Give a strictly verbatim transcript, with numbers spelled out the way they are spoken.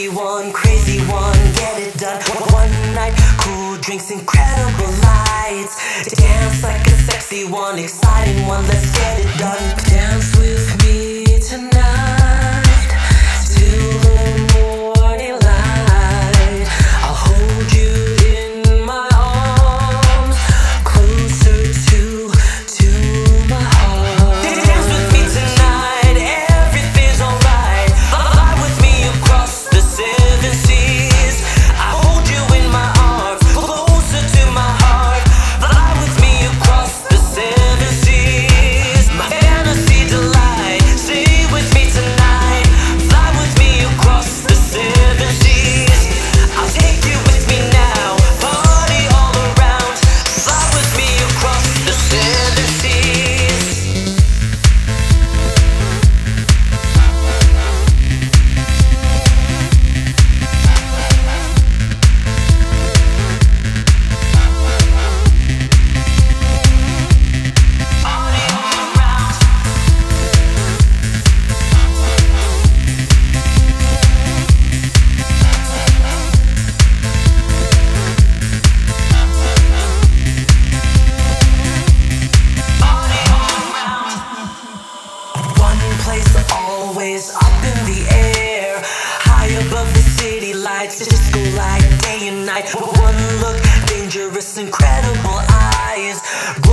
one, crazy one, get it done. One night, cool drinks, incredible lights. Dance like a sexy one, exciting one, let's get it done. Dance with me tonight till the morning light. I'll hold you in my arms, closer to, to my heart. Dance with me tonight, everything's alright. Fly with me across the seven seas. I hold you in my arms, closer to my heart. Fly with me across the seven seas. My fantasy delight, stay with me tonight. Fly with me across the seven seas. I'll take you with me now, party all around. Fly with me across the seven seas. Party all around. Party all around. One place always up in the air, high above the city lights, disco light day and night. One look, dangerous, incredible eyes.